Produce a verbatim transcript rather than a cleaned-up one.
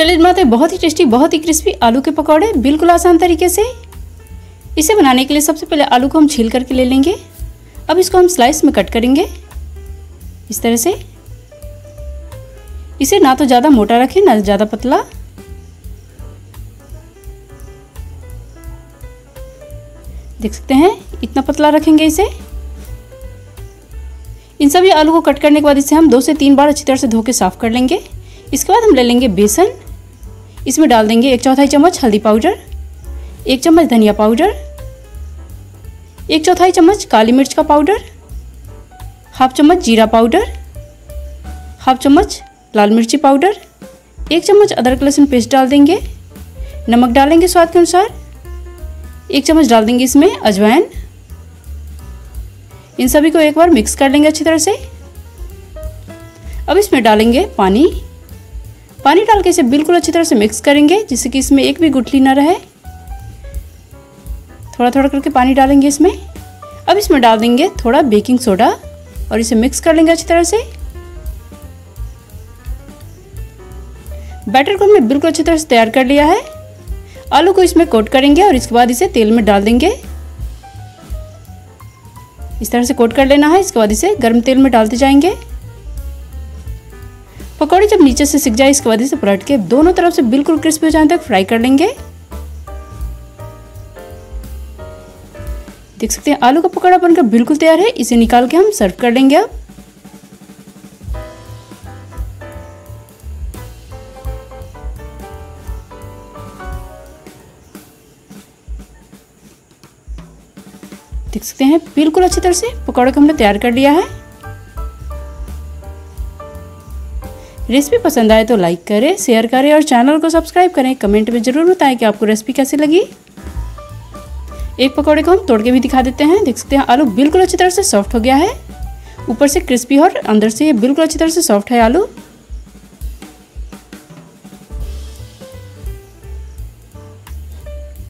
चलिए बनाते हैं बहुत ही टेस्टी, बहुत ही क्रिस्पी आलू के पकौड़े बिल्कुल आसान तरीके से। इसे बनाने के लिए सबसे पहले आलू को हम छील करके ले लेंगे। अब इसको हम स्लाइस में कट करेंगे इस तरह से। इसे ना तो ज़्यादा मोटा रखें ना ज़्यादा पतला। देख सकते हैं इतना पतला रखेंगे इसे। इन सभी आलू को कट करने के बाद इसे हम दो से तीन बार अच्छी तरह से धो के साफ कर लेंगे। इसके बाद हम ले लेंगे बेसन। इसमें डाल देंगे एक चौथाई चम्मच हल्दी पाउडर, एक चम्मच धनिया पाउडर, एक चौथाई चम्मच काली मिर्च का पाउडर, हाफ चम्मच जीरा पाउडर, हाफ चम्मच लाल मिर्ची पाउडर, एक चम्मच अदरक लहसुन पेस्ट डाल देंगे। नमक डालेंगे स्वाद के अनुसार। एक चम्मच डाल देंगे इसमें अजवाइन। इन सभी को एक बार मिक्स कर लेंगे अच्छी तरह से। अब इसमें डालेंगे पानी। पानी डाल के इसे बिल्कुल अच्छी तरह से मिक्स करेंगे जिससे कि इसमें एक भी गुठली ना रहे। थोड़ा थोड़ा करके पानी डालेंगे इसमें। अब इसमें डाल देंगे थोड़ा बेकिंग सोडा और इसे मिक्स कर लेंगे अच्छी तरह से। बैटर को हमने बिल्कुल अच्छी तरह से तैयार कर लिया है। आलू को इसमें कोट करेंगे और इसके बाद इसे तेल में डाल देंगे। इस तरह से कोट कर लेना है। इसके बाद इसे गर्म तेल में डालते जाएंगे। पकौड़े जब नीचे से सिक जाए इसके बाद इसे पलट के दोनों तरफ से बिल्कुल क्रिस्पी हो जाने तक फ्राई कर लेंगे। देख सकते हैं आलू का पकौड़ा बनकर बिल्कुल तैयार है। इसे निकाल के हम सर्व कर लेंगे। अब देख सकते हैं बिल्कुल अच्छी तरह से पकौड़े को हमने तैयार कर लिया है। रेसिपी पसंद आए तो लाइक करें, शेयर करें और चैनल को सब्सक्राइब करें। कमेंट में ज़रूर बताएं कि आपको रेसिपी कैसी लगी। एक पकौड़े को हम तोड़ के भी दिखा देते हैं। देख सकते हैं आलू बिल्कुल अच्छी तरह से सॉफ्ट हो गया है। ऊपर से क्रिस्पी और अंदर से ये बिल्कुल अच्छी तरह से सॉफ्ट है आलू।